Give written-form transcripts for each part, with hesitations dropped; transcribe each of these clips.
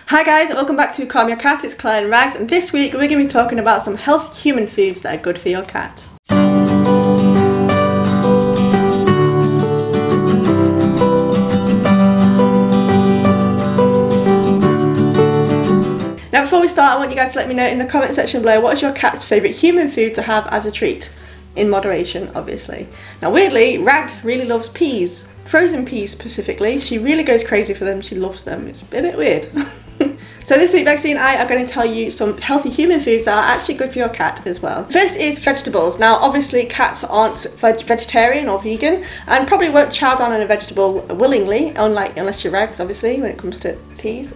Hi guys, welcome back to Calm Your Cat. It's Claire and Rags, and this week we're going to be talking about some healthy human foods that are good for your cat. Now before we start, I want you guys to let me know in the comment section below what is your cat's favourite human food to have as a treat. In moderation, obviously. Now weirdly, Rags really loves peas. Frozen peas specifically. She really goes crazy for them, she loves them. It's a bit weird. So this week Rexy and I are going to tell you some healthy human foods that are actually good for your cat as well. First is vegetables. Now obviously cats aren't vegetarian or vegan and probably won't chow down on a vegetable willingly, unless you're Rags obviously when it comes to peas.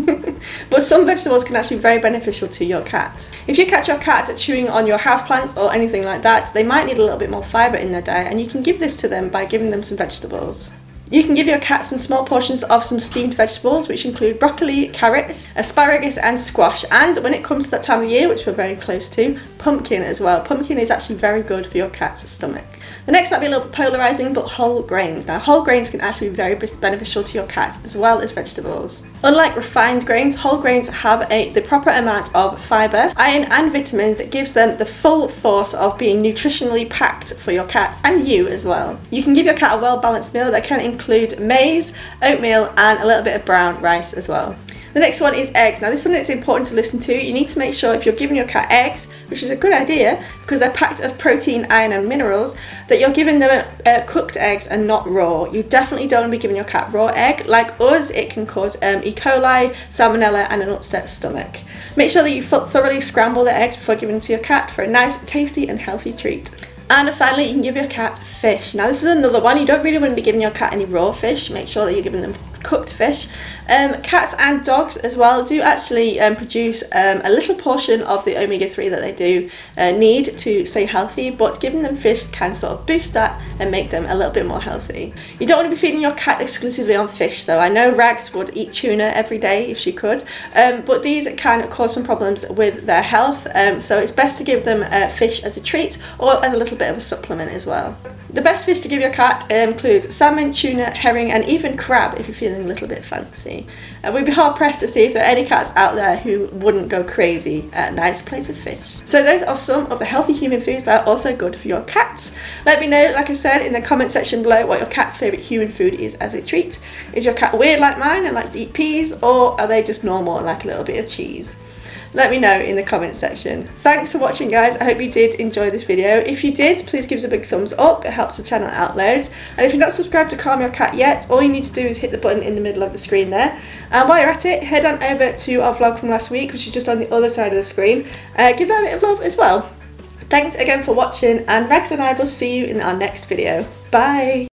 But some vegetables can actually be very beneficial to your cat. If you catch your cat chewing on your houseplants or anything like that, they might need a little bit more fibre in their diet, and you can give this to them by giving them some vegetables. You can give your cat some small portions of some steamed vegetables, which include broccoli, carrots, asparagus and squash, and when it comes to that time of year, which we're very close to, pumpkin as well. Pumpkin is actually very good for your cat's stomach. The next might be a little bit polarising, but whole grains. Now whole grains can actually be very beneficial to your cat as well as vegetables. Unlike refined grains, whole grains have the proper amount of fibre, iron and vitamins that gives them the full force of being nutritionally packed for your cat and you as well. You can give your cat a well balanced meal that can include maize, oatmeal and a little bit of brown rice as well. The next one is eggs. Now this is something that's important to listen to. You need to make sure if you're giving your cat eggs, which is a good idea because they're packed of protein, iron and minerals, that you're giving them cooked eggs and not raw. You definitely don't want to be giving your cat raw egg. Like us, it can cause E. coli, salmonella and an upset stomach. Make sure that you thoroughly scramble the eggs before giving them to your cat for a nice, tasty and healthy treat. And finally, you can give your cat fish. Now this is another one. You don't really want to be giving your cat any raw fish. Make sure that you're giving them cooked fish. Cats and dogs as well do actually produce a little portion of the omega-3 that they do need to stay healthy, but giving them fish can sort of boost that and make them a little bit more healthy. You don't want to be feeding your cat exclusively on fish though. I know Rags would eat tuna every day if she could, but these can cause some problems with their health, so it's best to give them fish as a treat or as a little bit of a supplement as well. The best fish to give your cat includes salmon, tuna, herring and even crab if you're feeling a little bit fancy. We'd be hard pressed to see if there are any cats out there who wouldn't go crazy at a nice plate of fish. So those are some of the healthy human foods that are also good for your cats. Let me know, like I said, in the comment section below what your cat's favourite human food is as a treat. Is your cat weird like mine and likes to eat peas, or are they just normal and like a little bit of cheese? Let me know in the comment section. Thanks for watching guys, I hope you did enjoy this video. If you did, please give us a big thumbs up, it helps the channel out loads. And if you're not subscribed to Calm Your Cat yet, all you need to do is hit the button in the middle of the screen there. And while you're at it, head on over to our vlog from last week, which is just on the other side of the screen. Give that a bit of love as well. Thanks again for watching, and Rags and I will see you in our next video. Bye!